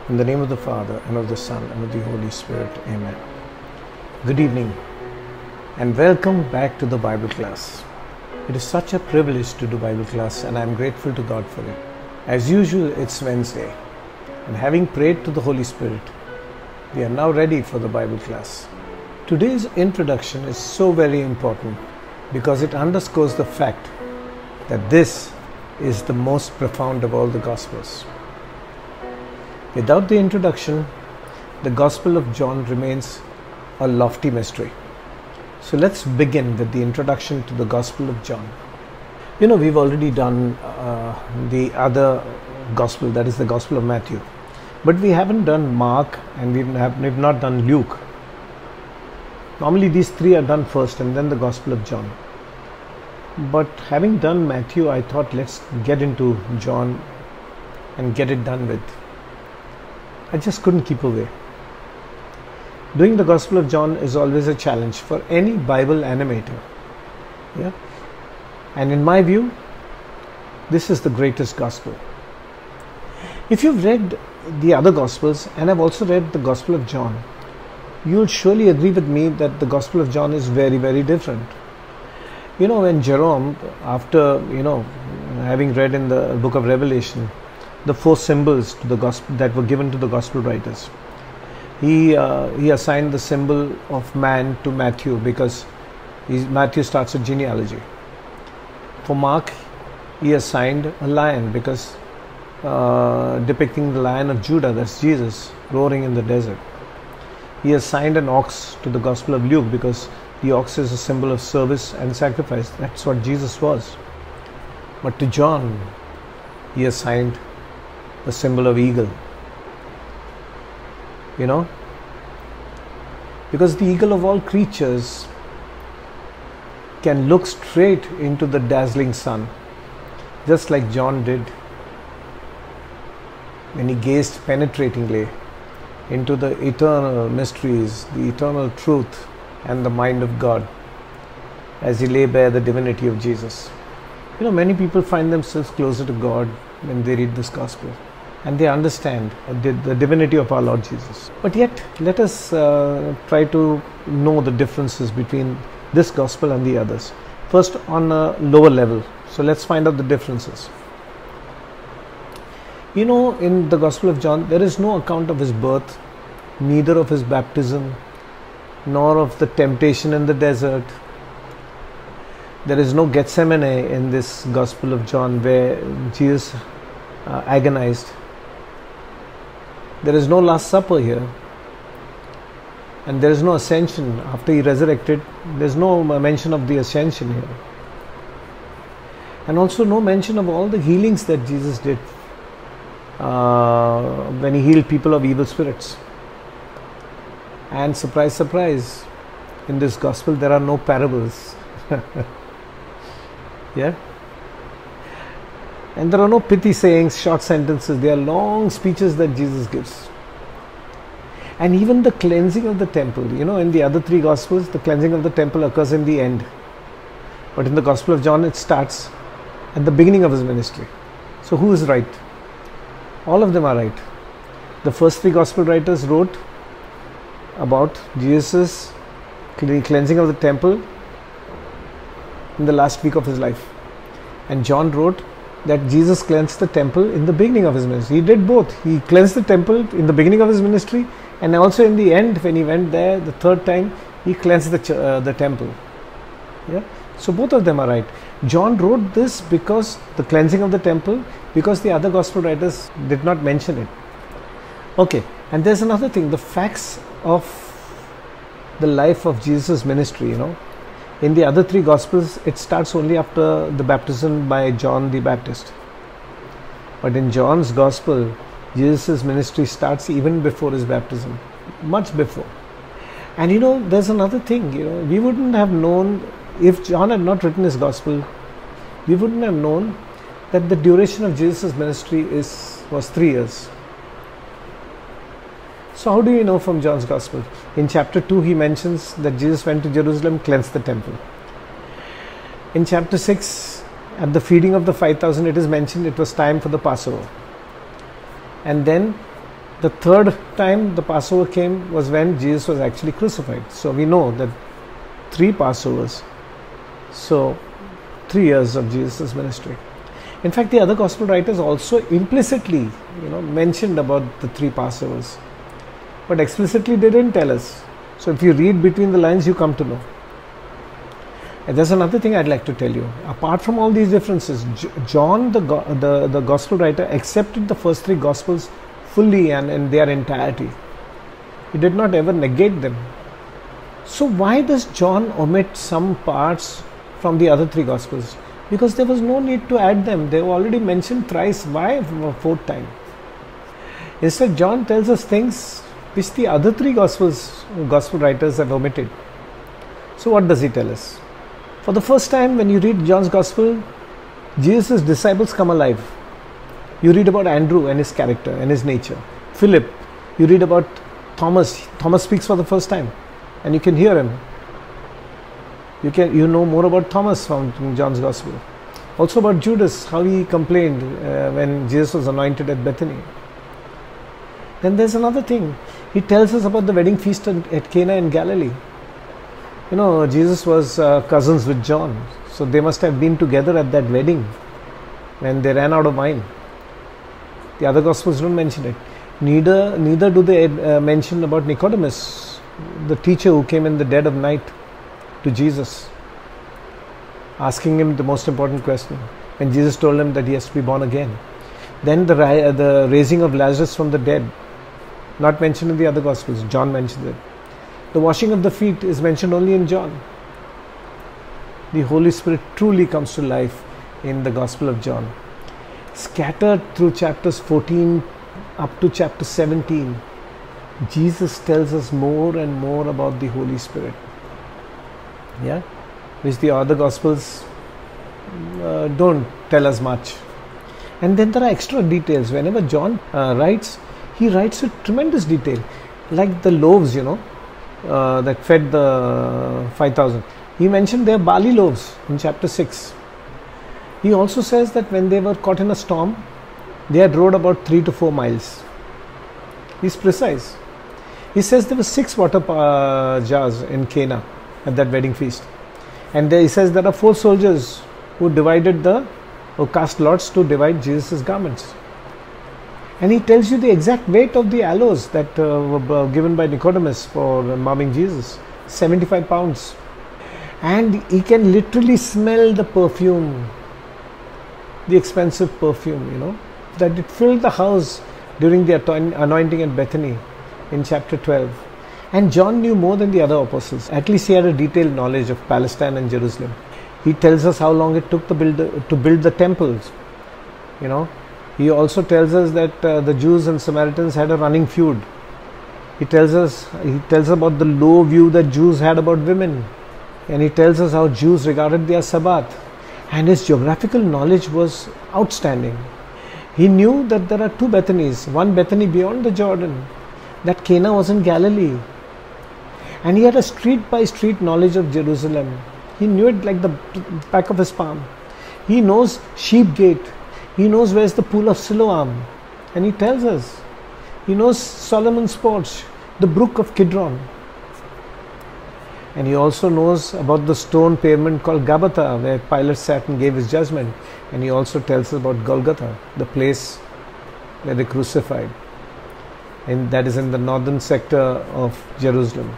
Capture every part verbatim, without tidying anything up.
In the name of the Father, and of the Son, and of the Holy Spirit. Amen. Good evening, and welcome back to the Bible class. It is such a privilege to do Bible class, and I am grateful to God for it. As usual, it's Wednesday, and having prayed to the Holy Spirit, we are now ready for the Bible class. Today's introduction is so very important because it underscores the fact that this is the most profound of all the Gospels. Without the introduction, the Gospel of John remains a lofty mystery. So let's begin with the introduction to the Gospel of John. You know, we've already done uh, the other Gospel, that is the Gospel of Matthew. But we haven't done Mark, and we've, have, we've not done Luke. Normally these three are done first and then the Gospel of John. But having done Matthew, I thought let's get into John and get it done with. I just couldn't keep away. Doing the Gospel of John is always a challenge for any Bible animator. Yeah? And in my view, this is the greatest Gospel. If you've read the other Gospels, and I've also read the Gospel of John, you'll surely agree with me that the Gospel of John is very, very different. You know, when Jerome, after, you know, having read in the book of Revelation, the four symbols to the gospel that were given to the gospel writers, he uh, he assigned the symbol of man to Matthew because Matthew starts a genealogy. For Mark, he assigned a lion because uh, depicting the Lion of Judah, that's Jesus, roaring in the desert. He assigned an ox to the Gospel of Luke because the ox is a symbol of service and sacrifice. That's what Jesus was. But to John, he assigned the symbol of eagle. You know, because the eagle of all creatures can look straight into the dazzling sun, just like John did when he gazed penetratingly into the eternal mysteries, the eternal truth and the mind of God as he lay bare the divinity of Jesus. You know, many people find themselves closer to God when they read this Gospel, and they understand the divinity of our Lord Jesus. But yet, let us uh, try to know the differences between this Gospel and the others. First, on a lower level. So let's find out the differences. You know, in the Gospel of John, there is no account of his birth, neither of his baptism, nor of the temptation in the desert. There is no Gethsemane in this Gospel of John where Jesus uh, agonized. There is no Last Supper here, and there is no ascension after he resurrected. There is no mention of the ascension here, and also no mention of all the healings that Jesus did uh, when he healed people of evil spirits. And surprise, surprise, in this Gospel there are no parables. Yeah? And there are no pithy sayings, short sentences. They are long speeches that Jesus gives. And even the cleansing of the temple, you know, in the other three Gospels, the cleansing of the temple occurs in the end. But in the Gospel of John, it starts at the beginning of his ministry. So who is right? All of them are right. The first three Gospel writers wrote about Jesus' cleansing of the temple in the last week of his life. And John wrote that Jesus cleansed the temple in the beginning of his ministry. He did both. He cleansed the temple in the beginning of his ministry, and also in the end, when he went there the third time, he cleansed the, uh, the temple. Yeah? So both of them are right. John wrote this because the cleansing of the temple, because the other gospel writers did not mention it. Okay, and there's another thing, the facts of the life of Jesus' ministry, you know. In the other three Gospels, it starts only after the baptism by John the Baptist. But in John's Gospel, Jesus' ministry starts even before his baptism, much before. And you know, there's another thing, you know, we wouldn't have known, if John had not written his Gospel, we wouldn't have known that the duration of Jesus' ministry is was three years. So how do you know from John's Gospel? In chapter two, he mentions that Jesus went to Jerusalem, cleansed the temple. In chapter six, at the feeding of the five thousand, it is mentioned it was time for the Passover. And then The third time the Passover came was when Jesus was actually crucified. So we know that three Passovers. So three years of Jesus' ministry. In fact, the other gospel writers also implicitly, you know, mentioned about the three Passovers, but explicitly they didn't tell us. So if you read between the lines, you come to know. And there's another thing I'd like to tell you. Apart from all these differences, John, the, the, the gospel writer, accepted the first three gospels fully and in their entirety. He did not ever negate them. So why does John omit some parts from the other three gospels? Because there was no need to add them. They were already mentioned thrice. Why a fourth time? Instead, John tells us things which the other three gospels, gospel writers have omitted. So what does he tell us? For the first time, when you read John's gospel, Jesus' disciples come alive. You read about Andrew and his character and his nature. Philip, you read about Thomas. Thomas speaks for the first time, and you can hear him. You can you know more about Thomas from John's gospel. Also about Judas, how he complained uh, when Jesus was anointed at Bethany. Then there's another thing. He tells us about the wedding feast at Cana in Galilee. You know, Jesus was uh, cousins with John, so they must have been together at that wedding when they ran out of wine. The other gospels don't mention it. Neither neither do they uh, mention about Nicodemus, the teacher who came in the dead of night to Jesus, asking him the most important question, when Jesus told him that he has to be born again. Then the, uh, the raising of Lazarus from the dead, not mentioned in the other gospels. John mentions it. The washing of the feet is mentioned only in John. The Holy Spirit truly comes to life in the Gospel of John. Scattered through chapters fourteen up to chapter seventeen, Jesus tells us more and more about the Holy Spirit. Yeah, which the other gospels uh, don't tell us much. And then there are extra details. Whenever John uh, writes, he writes with tremendous detail, like the loaves, you know, uh, that fed the five thousand. He mentioned their barley loaves in chapter six. He also says that when they were caught in a storm, they had rowed about three to four miles. He's precise. He says there were six water uh, jars in Cana at that wedding feast, and there he says there are four soldiers who divided the, who cast lots to divide Jesus' garments. And he tells you the exact weight of the aloes that uh, were given by Nicodemus for embalming Jesus, seventy-five pounds. And he can literally smell the perfume, the expensive perfume, you know, that it filled the house during the anointing at Bethany in chapter twelve. And John knew more than the other apostles. At least he had a detailed knowledge of Palestine and Jerusalem. He tells us how long it took to build the, to build the temples, you know. He also tells us that uh, the Jews and Samaritans had a running feud. He tells us, he tells about the low view that Jews had about women. And he tells us how Jews regarded their Sabbath. And his geographical knowledge was outstanding. He knew that there are two Bethanys, one Bethany beyond the Jordan, that Cana was in Galilee. And he had a street by street knowledge of Jerusalem. He knew it like the back of his palm. He knows Sheep Gate. He knows where's the pool of Siloam. And he tells us. He knows Solomon's porch, the brook of Kidron. And he also knows about the stone pavement called Gabbatha, where Pilate sat and gave his judgment. And he also tells us about Golgotha, the place where they crucified. And that is in the northern sector of Jerusalem.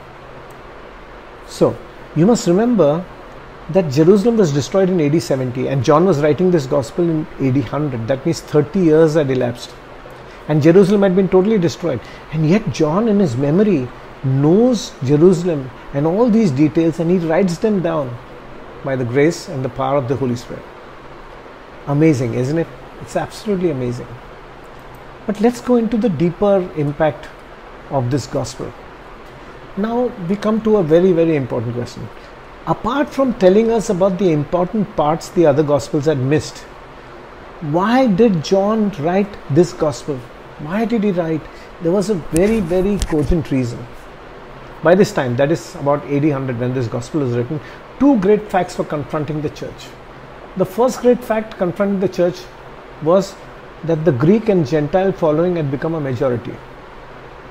So, you must remember that Jerusalem was destroyed in A D seventy, and John was writing this gospel in A D one hundred. That means thirty years had elapsed. And Jerusalem had been totally destroyed. And yet John, in his memory, knows Jerusalem and all these details, and he writes them down by the grace and the power of the Holy Spirit. Amazing, isn't it? It's absolutely amazing. But let's go into the deeper impact of this gospel. Now we come to a very, very important question. Apart from telling us about the important parts the other gospels had missed, why did John write this gospel? Why did he write? There was a very, very cogent reason. By this time, that is about A D one hundred when this gospel was written, two great facts were confronting the church. The first great fact confronting the church was that the Greek and Gentile following had become a majority.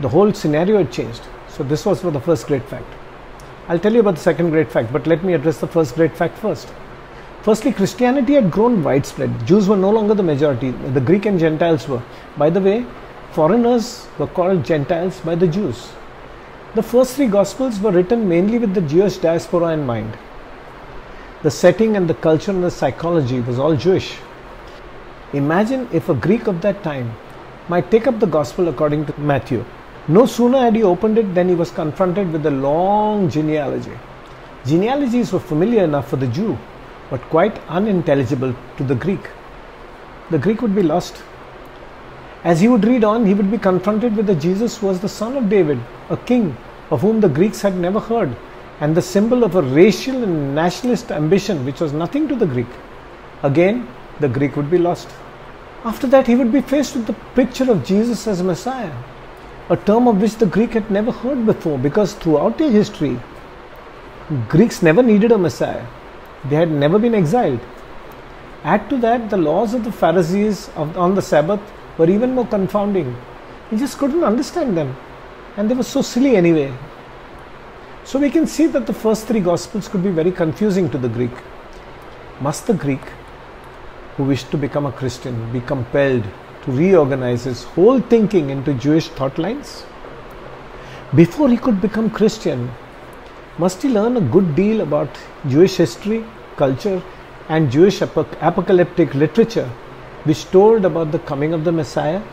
The whole scenario had changed. So this was for the first great fact. I'll tell you about the second great fact, but let me address the first great fact first. Firstly, Christianity had grown widespread. Jews were no longer the majority. The Greek and Gentiles were. By the way, foreigners were called Gentiles by the Jews. The first three Gospels were written mainly with the Jewish diaspora in mind. The setting and the culture and the psychology was all Jewish. Imagine if a Greek of that time might take up the Gospel according to Matthew. No sooner had he opened it than he was confronted with a long genealogy. Genealogies were familiar enough for the Jew, but quite unintelligible to the Greek. The Greek would be lost. As he would read on, he would be confronted with a Jesus who was the son of David, a king of whom the Greeks had never heard, and the symbol of a racial and nationalist ambition which was nothing to the Greek. Again, the Greek would be lost. After that, he would be faced with the picture of Jesus as Messiah, a term of which the Greek had never heard before, because throughout their history, Greeks never needed a Messiah. They had never been exiled. Add to that, the laws of the Pharisees of, on the Sabbath were even more confounding. He just couldn't understand them, and they were so silly anyway. So we can see that the first three Gospels could be very confusing to the Greek. Must the Greek who wished to become a Christian be compelled to reorganize his whole thinking into Jewish thought lines? Before he could become Christian, must he learn a good deal about Jewish history, culture, and Jewish ap- apocalyptic literature which told about the coming of the Messiah?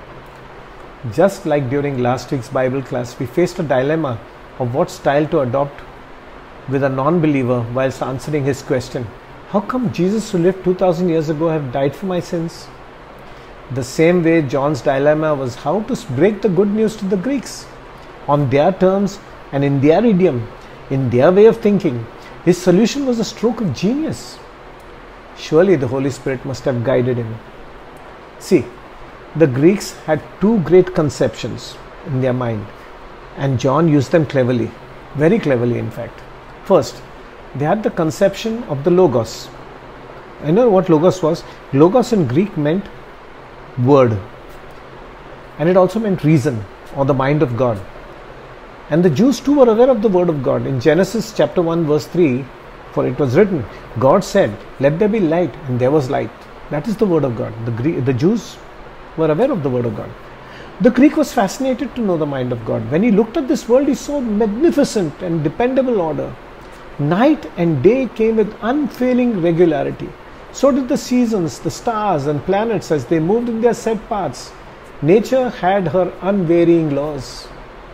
Just like during last week's Bible class, we faced a dilemma of what style to adopt with a non-believer whilst answering his question. How come Jesus who lived two thousand years ago have died for my sins? The same way, John's dilemma was how to break the good news to the Greeks on their terms and in their idiom, in their way of thinking. His solution was a stroke of genius. Surely the Holy Spirit must have guided him. See, the Greeks had two great conceptions in their mind, and John used them cleverly, very cleverly in fact. First, they had the conception of the Logos. I know what Logos was. Logos in Greek meant word, and it also meant reason or the mind of God. And the Jews too were aware of the word of God. In Genesis chapter one verse three, for it was written, God said, let there be light, and there was light. That is the word of God. The, Greek, the Jews were aware of the word of God. The Greek was fascinated to know the mind of God. When he looked at this world, he saw magnificent and dependable order. Night and day came with unfailing regularity. So did the seasons, the stars and planets as they moved in their set paths. Nature had her unvarying laws.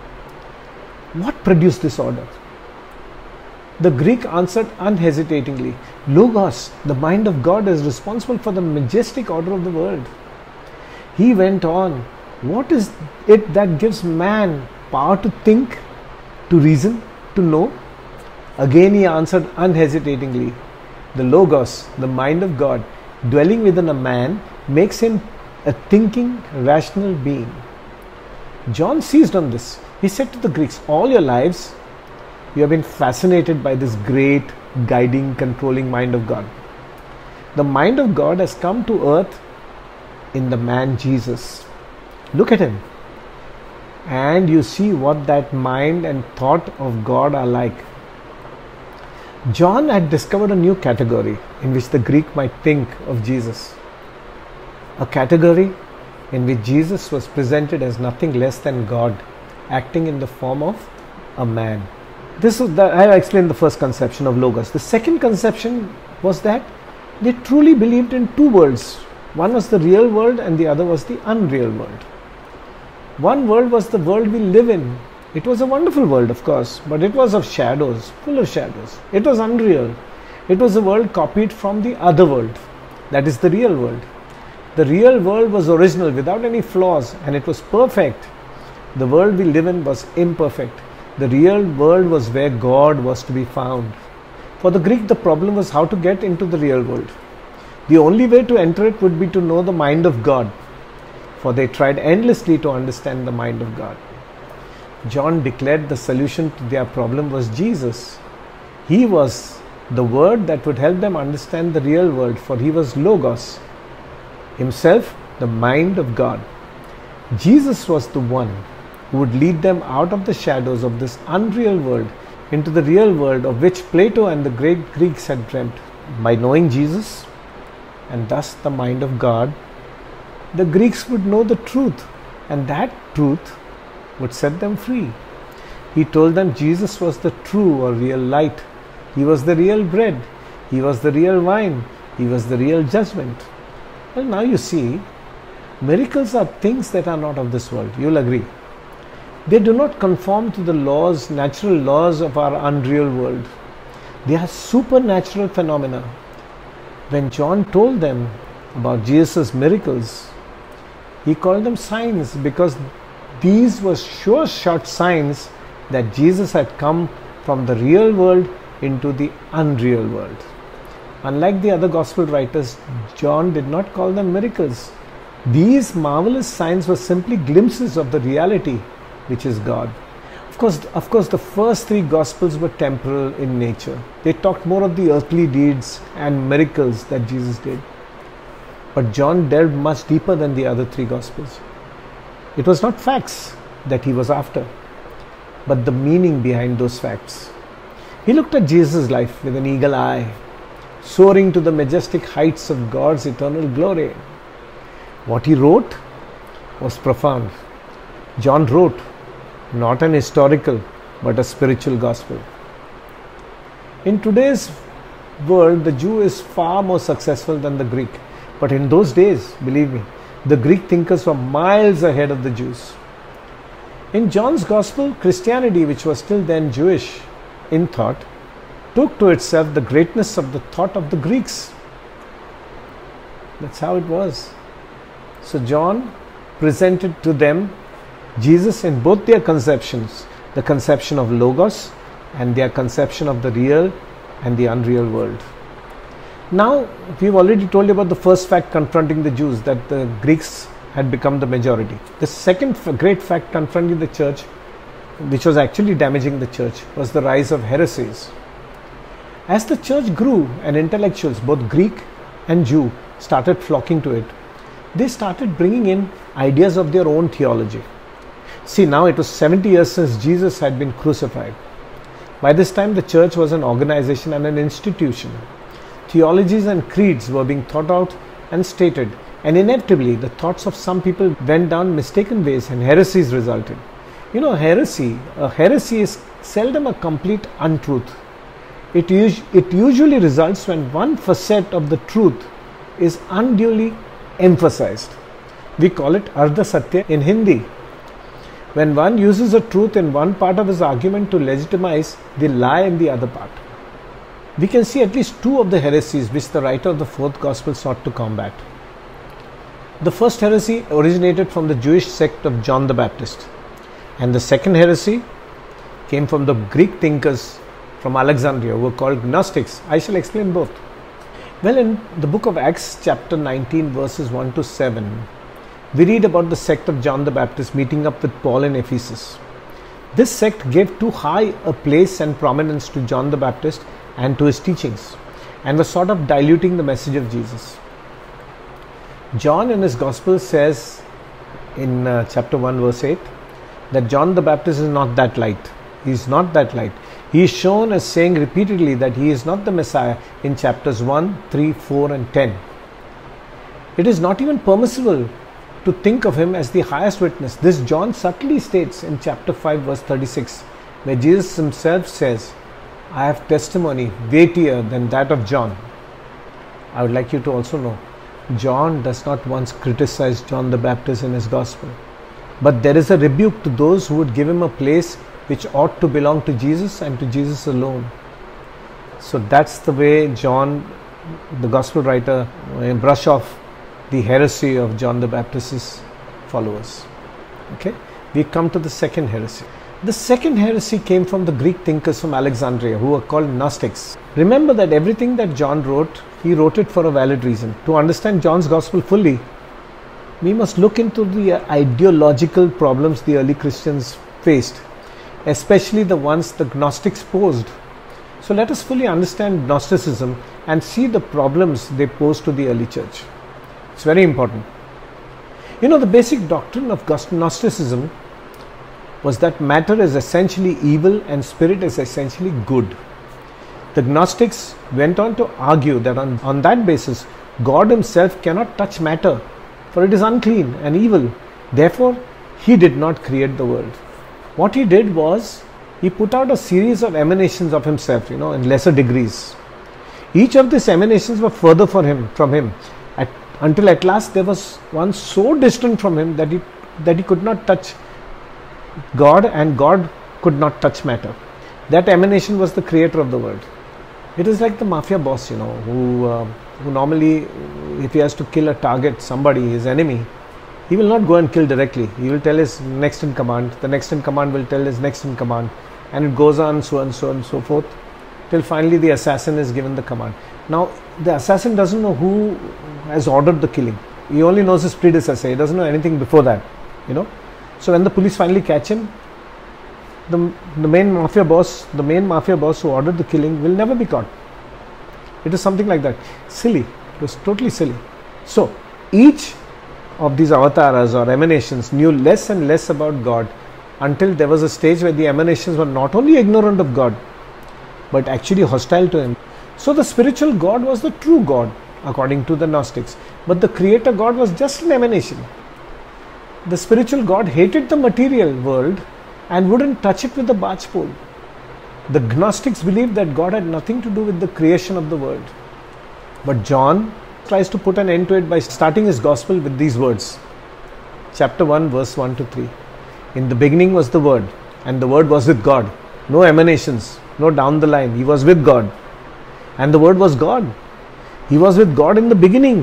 What produced this order? The Greek answered unhesitatingly, Logos, the mind of God, is responsible for the majestic order of the world. He went on, what is it that gives man power to think, to reason, to know? Again he answered unhesitatingly, the Logos, the mind of God, dwelling within a man, makes him a thinking, rational being. John seized on this. He said to the Greeks, all your lives, you have been fascinated by this great, guiding, controlling mind of God. The mind of God has come to earth in the man Jesus. Look at him, and you see what that mind and thought of God are like. John had discovered a new category in which the Greek might think of Jesus. A category in which Jesus was presented as nothing less than God, acting in the form of a man. This is the, I have explained the first conception of Logos. The second conception was that they truly believed in two worlds. One was the real world and the other was the unreal world. One world was the world we live in. It was a wonderful world, of course, but it was of shadows, full of shadows. It was unreal. It was a world copied from the other world, that is the real world. The real world was original, without any flaws, and it was perfect. The world we live in was imperfect. The real world was where God was to be found. For the Greek, the problem was how to get into the real world. The only way to enter it would be to know the mind of God, for they tried endlessly to understand the mind of God. John declared the solution to their problem was Jesus. He was the word that would help them understand the real world, for he was Logos, himself the mind of God. Jesus was the one who would lead them out of the shadows of this unreal world into the real world of which Plato and the great Greeks had dreamt. By knowing Jesus and thus the mind of God, the Greeks would know the truth, and that truth would set them free. He told them Jesus was the true or real light. He was the real bread. He was the real wine. He was the real judgment. Well, now you see, miracles are things that are not of this world. You'll agree. They do not conform to the laws, natural laws of our unreal world. They are supernatural phenomena. When John told them about Jesus' miracles, he called them signs because these were sure shot signs that Jesus had come from the real world into the unreal world. Unlike the other gospel writers, John did not call them miracles. These marvelous signs were simply glimpses of the reality, which is God. Of course, of course, the first three gospels were temporal in nature. They talked more of the earthly deeds and miracles that Jesus did. But John delved much deeper than the other three gospels. It was not facts that he was after, but the meaning behind those facts. He looked at Jesus' life with an eagle eye, soaring to the majestic heights of God's eternal glory. What he wrote was profound. John wrote not an historical but a spiritual gospel. In today's world, the Jew is far more successful than the Greek. But in those days, believe me, the Greek thinkers were miles ahead of the Jews. In John's gospel, Christianity, which was still then Jewish in thought, took to itself the greatness of the thought of the Greeks. That's how it was. So John presented to them Jesus in both their conceptions, the conception of Logos and their conception of the real and the unreal world. Now, we've already told you about the first fact confronting the Jews, that the Greeks had become the majority. The second great fact confronting the church, which was actually damaging the church, was the rise of heresies. As the church grew and intellectuals, both Greek and Jew, started flocking to it, they started bringing in ideas of their own theology. See, now it was seventy years since Jesus had been crucified. By this time, the church was an organization and an institution. Theologies and creeds were being thought out and stated, and inevitably the thoughts of some people went down mistaken ways and heresies resulted. You know, heresy, a heresy is seldom a complete untruth. It, us- it usually results when one facet of the truth is unduly emphasized. We call it Ardha Satya in Hindi. When one uses a truth in one part of his argument to legitimize the lie in the other part. We can see at least two of the heresies which the writer of the fourth gospel sought to combat. The first heresy originated from the Jewish sect of John the Baptist, and the second heresy came from the Greek thinkers from Alexandria who were called Gnostics. I shall explain both. Well, in the book of Acts chapter nineteen verses one to seven, we read about the sect of John the Baptist meeting up with Paul in Ephesus. This sect gave too high a place and prominence to John the Baptist and to his teachings, and was sort of diluting the message of Jesus. John in his gospel says in uh, chapter one verse eight that John the Baptist is not that light. He is not that light. He is shown as saying repeatedly that he is not the Messiah in chapters one, three, four and ten. It is not even permissible to think of him as the highest witness. This John subtly states in chapter five verse thirty-six, where Jesus himself says, I have testimony weightier than that of John. I would like you to also know, John does not once criticize John the Baptist in his gospel, but there is a rebuke to those who would give him a place which ought to belong to Jesus and to Jesus alone. So that's the way John, the gospel writer, brush off the heresy of John the Baptist's followers. Okay, we come to the second heresy. The second heresy came from the Greek thinkers from Alexandria who were called Gnostics. Remember that everything that John wrote, he wrote it for a valid reason. To understand John's gospel fully, we must look into the ideological problems the early Christians faced, especially the ones the Gnostics posed. So let us fully understand Gnosticism and see the problems they posed to the early church. It's very important. You know, the basic doctrine of Gnosticism was that matter is essentially evil and spirit is essentially good. The Gnostics went on to argue that on, on that basis, God himself cannot touch matter, for it is unclean and evil. Therefore, he did not create the world. What he did was, he put out a series of emanations of himself, you know, in lesser degrees. Each of these emanations were further for him, from him, at, until at last there was one so distant from him that he, that he could not touch God and God could not touch matter. That emanation was the creator of the world. It is like the mafia boss, you know, who, uh, who normally, if he has to kill a target, somebody, his enemy, he will not go and kill directly. He will tell his next in command, the next in command will tell his next in command, and it goes on so and so and so forth, till finally the assassin is given the command. Now, the assassin doesn't know who has ordered the killing. He only knows his predecessor. He doesn't know anything before that, you know. So when the police finally catch him, the, the main mafia boss, the main mafia boss who ordered the killing will never be caught. It is something like that. Silly. It was totally silly. So, each of these avatars or emanations knew less and less about God until there was a stage where the emanations were not only ignorant of God, but actually hostile to him. So the spiritual God was the true God, according to the Gnostics. But the creator God was just an emanation. The spiritual God hated the material world and wouldn't touch it with a barge pole. The Gnostics believed that God had nothing to do with the creation of the world. But John tries to put an end to it by starting his gospel with these words. Chapter one, verse one to three. In the beginning was the Word, and the Word was with God. No emanations, no down the line. He was with God. And the Word was God. He was with God in the beginning.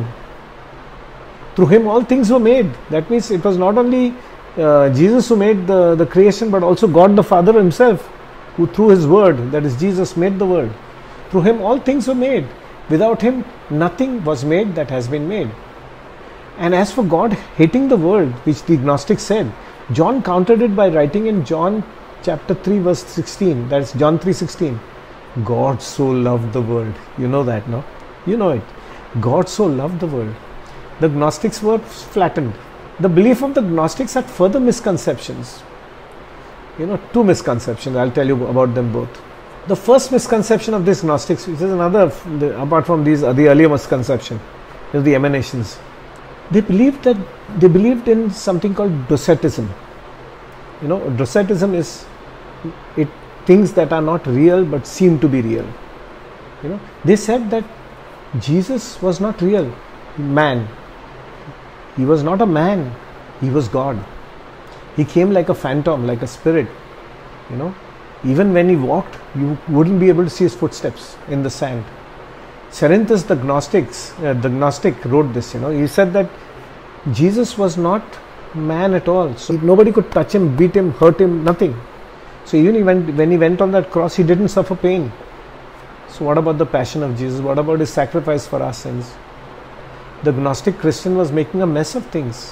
Through him all things were made. That means it was not only uh, Jesus who made the, the creation, but also God the Father himself, who through his Word, that is Jesus, made the world. Through him all things were made. Without him nothing was made that has been made. And as for God hating the world, which the Gnostics said, John countered it by writing in John chapter three verse sixteen, that is John three sixteen, God so loved the world. You know that, no? You know it. God so loved the world. The Gnostics were flattened. The belief of the Gnostics had further misconceptions. You know, two misconceptions. I'll tell you about them both. The first misconception of this Gnostics, which is another, apart from these, uh, the earlier misconception, is the emanations. They believed that they believed in something called docetism. You know, docetism is it things that are not real but seem to be real. You know, they said that Jesus was not real man. He was not a man. He was God. He came like a phantom, like a spirit. You know, even when he walked, you wouldn't be able to see his footsteps in the sand. Cerinthus the Gnostics, uh, the Gnostic wrote this, you know, he said that Jesus was not man at all. So nobody could touch him, beat him, hurt him, nothing. So even when, when he went on that cross, he didn't suffer pain. So what about the passion of Jesus? What about his sacrifice for our sins? The Gnostic Christian was making a mess of things.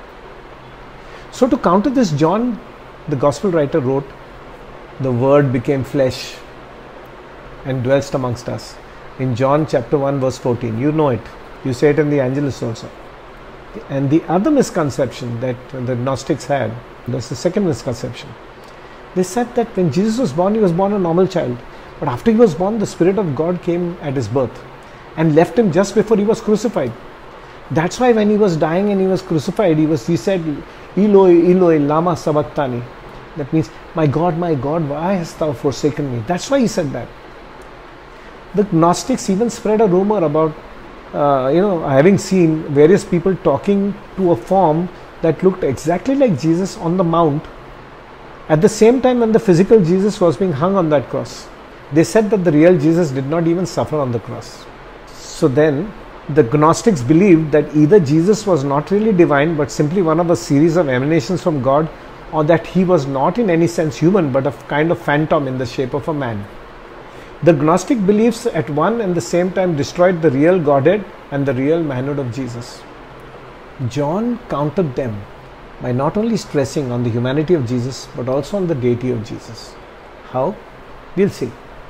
So to counter this, John, the gospel writer, wrote, the Word became flesh and dwelt amongst us. In John chapter one verse fourteen, you know it. You say it in the Angelus also. And the other misconception that the Gnostics had, that's the second misconception. They said that when Jesus was born, he was born a normal child. But after he was born, the Spirit of God came at his birth and left him just before he was crucified. That's why when he was dying and he was crucified, he was he said, Eloi, Eloi, lama sabachthani. That means, my God, my God, why hast thou forsaken me? That's why he said that. The Gnostics even spread a rumor about, uh, you know, having seen various people talking to a form that looked exactly like Jesus on the mount at the same time when the physical Jesus was being hung on that cross. They said that the real Jesus did not even suffer on the cross. So then, the Gnostics believed that either Jesus was not really divine but simply one of a series of emanations from God, or that he was not in any sense human but a kind of phantom in the shape of a man. The Gnostic beliefs at one and the same time destroyed the real Godhead and the real manhood of Jesus. John countered them by not only stressing on the humanity of Jesus but also on the deity of Jesus. How? We'll see.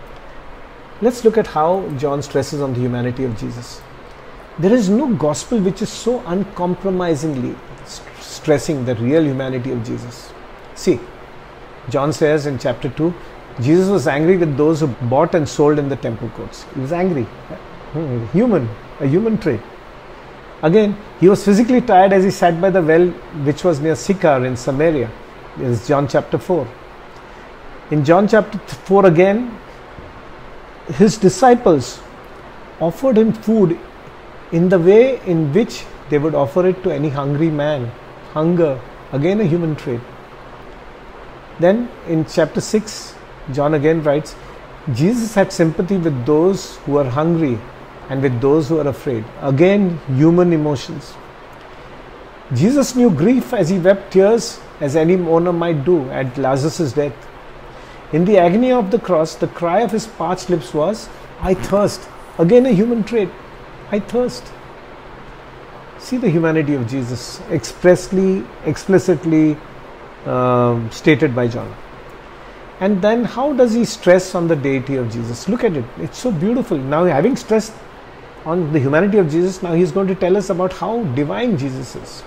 Let's look at how John stresses on the humanity of Jesus. There is no gospel which is so uncompromisingly st- stressing the real humanity of Jesus. See, John says in chapter two, Jesus was angry with those who bought and sold in the temple courts. He was angry. Human, a human trait. Again, he was physically tired as he sat by the well which was near Sychar in Samaria. This is John chapter four. In John chapter four again, his disciples offered him food in the way in which they would offer it to any hungry man. Hunger, again a human trait. Then in chapter six, John again writes, Jesus had sympathy with those who are hungry and with those who are afraid. Again, human emotions. Jesus knew grief as he wept tears as any mourner might do at Lazarus' death. In the agony of the cross, the cry of his parched lips was, I thirst. Again a human trait. I thirst. See the humanity of Jesus expressly, explicitly uh, stated by John. And then how does he stress on the deity of Jesus? Look at it. It's so beautiful. Now, having stressed on the humanity of Jesus, now he's going to tell us about how divine Jesus is.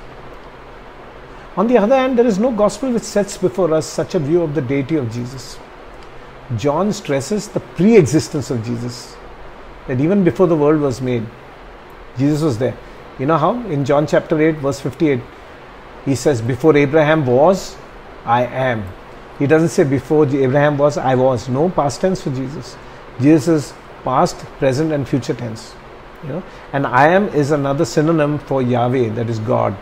On the other hand, there is no gospel which sets before us such a view of the deity of Jesus. John stresses the pre-existence of Jesus, that even before the world was made, Jesus was there. You know how? In John chapter eight, verse fifty-eight, he says, before Abraham was, I am. He doesn't say before Abraham was, I was. No, past tense for Jesus. Jesus is past, present and future tense. You know? And I am is another synonym for Yahweh, that is God.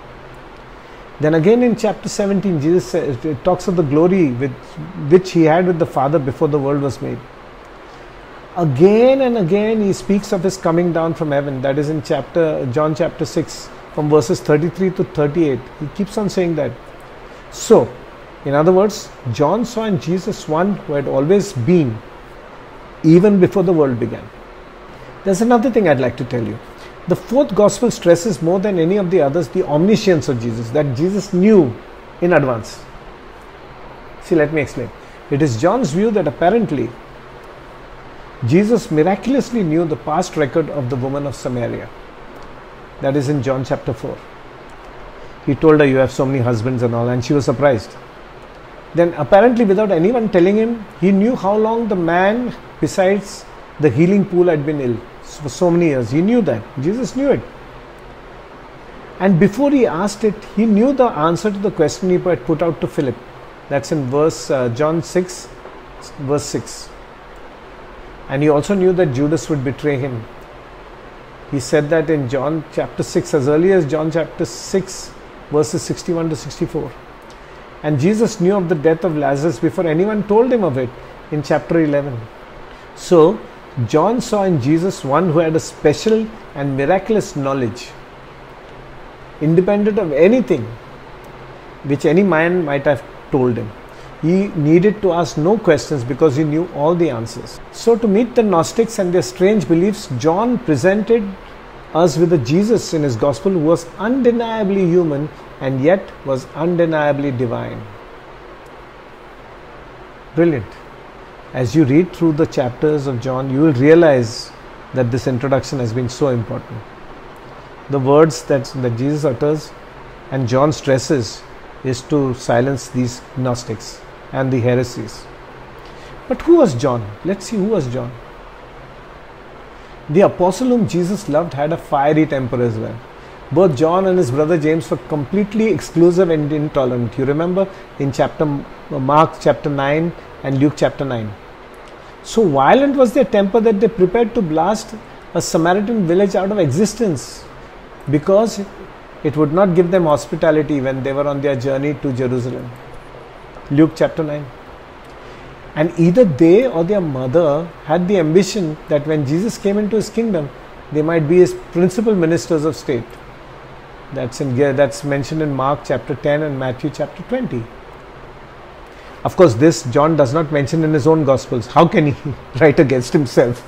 Then again in chapter seventeen, Jesus says, it talks of the glory with which he had with the Father before the world was made. Again and again he speaks of his coming down from heaven. That is in chapter John chapter six, from verses thirty-three to thirty-eight. He keeps on saying that. So, in other words, John saw in Jesus one who had always been, even before the world began. There's another thing I'd like to tell you. The fourth gospel stresses more than any of the others the omniscience of Jesus, that Jesus knew in advance. See, let me explain. It is John's view that apparently Jesus miraculously knew the past record of the woman of Samaria. That is in John chapter four. He told her, you have so many husbands and all, and she was surprised. Then apparently without anyone telling him, he knew how long the man besides the healing pool had been ill. For so many years. He knew that. Jesus knew it. And before he asked it, he knew the answer to the question he had put out to Philip. That's in verse uh, John six, verse six. And he also knew that Judas would betray him. He said that in John chapter six, as early as John chapter six, verses sixty-one to sixty-four. And Jesus knew of the death of Lazarus before anyone told him of it in chapter eleven. So, John saw in Jesus one who had a special and miraculous knowledge, independent of anything which any man might have told him. He needed to ask no questions because he knew all the answers. So to meet the Gnostics and their strange beliefs, John presented us with a Jesus in his gospel who was undeniably human and yet was undeniably divine. Brilliant. As you read through the chapters of John, you will realize that this introduction has been so important. The words that, that Jesus utters and John stresses is to silence these Gnostics and the heresies. But who was John? Let's see who was John. The apostle whom Jesus loved had a fiery temper as well. Both John and his brother James were completely exclusive and intolerant. You remember in chapter Mark chapter nine and Luke chapter nine. So violent was their temper that they prepared to blast a Samaritan village out of existence because it would not give them hospitality when they were on their journey to Jerusalem. Luke chapter nine. And either they or their mother had the ambition that when Jesus came into his kingdom, they might be his principal ministers of state. That's in that's mentioned in Mark chapter ten and Matthew chapter twenty. Of course, this John does not mention in his own Gospels. How can he write against himself?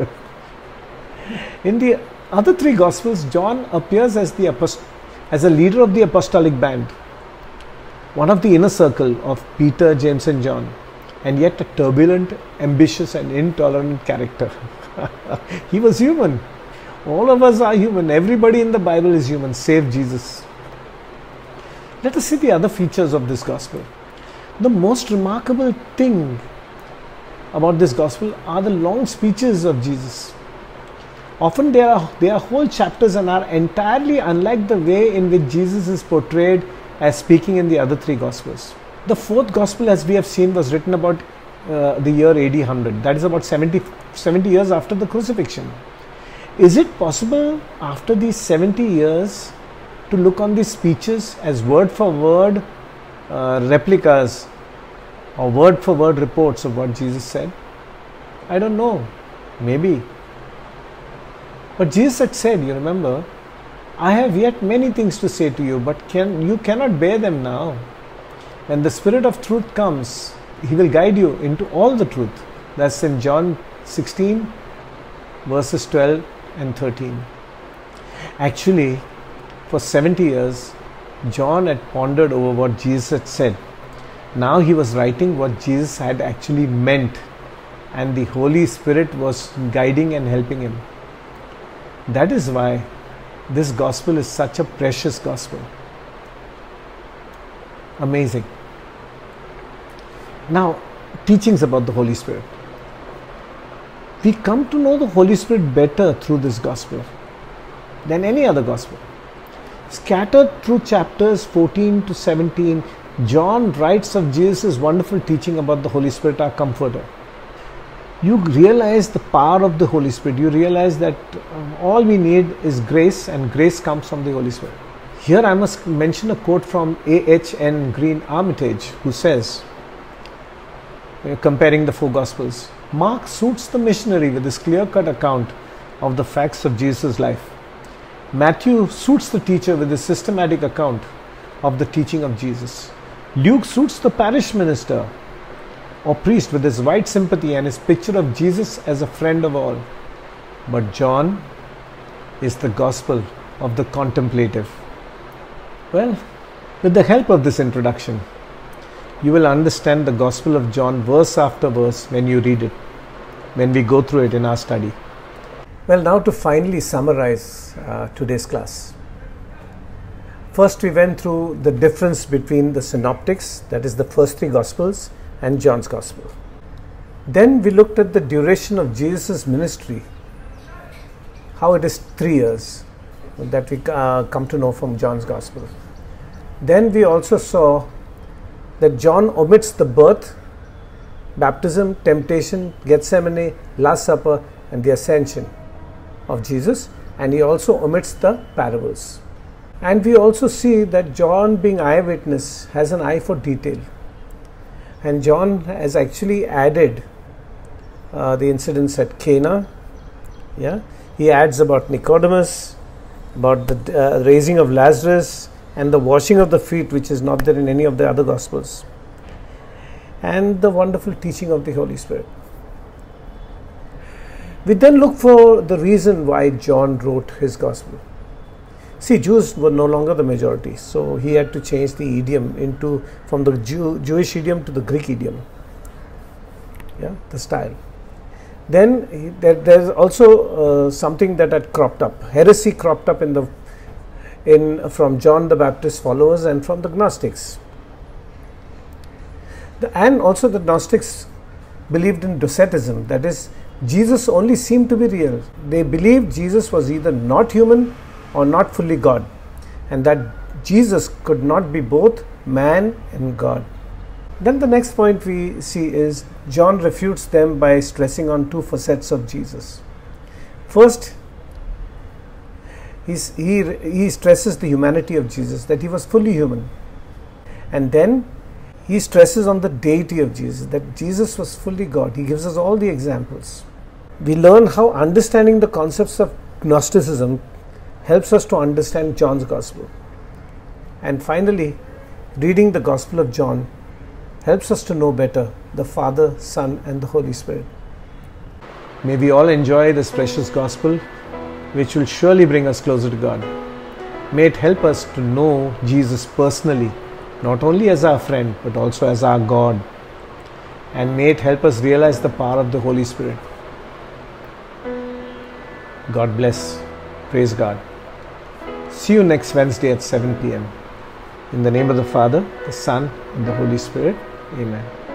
In the other three Gospels, John appears as the apost- as a leader of the apostolic band, one of the inner circle of Peter, James and John, and yet a turbulent, ambitious and intolerant character. He was human. All of us are human. Everybody in the Bible is human, save Jesus. Let us see the other features of this Gospel. The most remarkable thing about this gospel are the long speeches of Jesus. Often they are, they are whole chapters and are entirely unlike the way in which Jesus is portrayed as speaking in the other three gospels. The fourth gospel, as we have seen, was written about uh, the year A D one hundred. That is about seventy, seventy years after the crucifixion. Is it possible after these seventy years to look on these speeches as word for word uh, replicas or word for word reports of what Jesus said? I don't know. Maybe. But Jesus had said, you remember, I have yet many things to say to you, but can you cannot bear them now. When the Spirit of truth comes, He will guide you into all the truth. That's in John sixteen, verses twelve and thirteen. Actually, for seventy years, John had pondered over what Jesus had said. Now he was writing what Jesus had actually meant, and the Holy Spirit was guiding and helping him. That is why this gospel is such a precious gospel. Amazing. Now, teachings about the Holy Spirit. We come to know the Holy Spirit better through this gospel than any other gospel. Scattered through chapters fourteen to seventeen, John writes of Jesus' wonderful teaching about the Holy Spirit, our comforter. You realize the power of the Holy Spirit. You realize that um, all we need is grace, and grace comes from the Holy Spirit. Here I must mention a quote from A H N Green Armitage, who says, comparing the four Gospels, Mark suits the missionary with his clear-cut account of the facts of Jesus' life. Matthew suits the teacher with his systematic account of the teaching of Jesus. Luke suits the parish minister or priest with his wide sympathy and his picture of Jesus as a friend of all. But John is the gospel of the contemplative. Well, with the help of this introduction, you will understand the Gospel of John verse after verse when you read it, when we go through it in our study. Well, now to finally summarize uh, today's class. First, we went through the difference between the synoptics, that is the first three Gospels, and John's Gospel. Then we looked at the duration of Jesus' ministry, how it is three years that we uh, come to know from John's Gospel. Then we also saw that John omits the birth, baptism, temptation, Gethsemane, Last Supper, and the ascension of Jesus, and he also omits the parables. And we also see that John, being eyewitness, has an eye for detail, and John has actually added uh, the incidents at Cana. Yeah, he adds about Nicodemus, about the uh, raising of Lazarus, and the washing of the feet, which is not there in any of the other Gospels, and the wonderful teaching of the Holy Spirit. We then look for the reason why John wrote his Gospel. See, Jews were no longer the majority, so he had to change the idiom into from the Jew, Jewish idiom to the Greek idiom. Yeah, the style. Then he, there, there's also uh, something that had cropped up. Heresy cropped up in the in from John the Baptist's followers and from the Gnostics. The, and also the Gnostics believed in docetism, that is, Jesus only seemed to be real. They believed Jesus was either not human or not fully God, and that Jesus could not be both man and God. Then the next point we see is John refutes them by stressing on two facets of Jesus. First, he's, he, he stresses the humanity of Jesus, that he was fully human. And then he stresses on the deity of Jesus, that Jesus was fully God. He gives us all the examples. We learn how understanding the concepts of Gnosticism helps us to understand John's Gospel. And finally, reading the Gospel of John helps us to know better the Father, Son, and the Holy Spirit. May we all enjoy this precious Gospel, which will surely bring us closer to God. May it help us to know Jesus personally, not only as our friend, but also as our God. And may it help us realize the power of the Holy Spirit. God bless. Praise God. See you next Wednesday at seven p m In the name of the Father, the Son, and the Holy Spirit. Amen.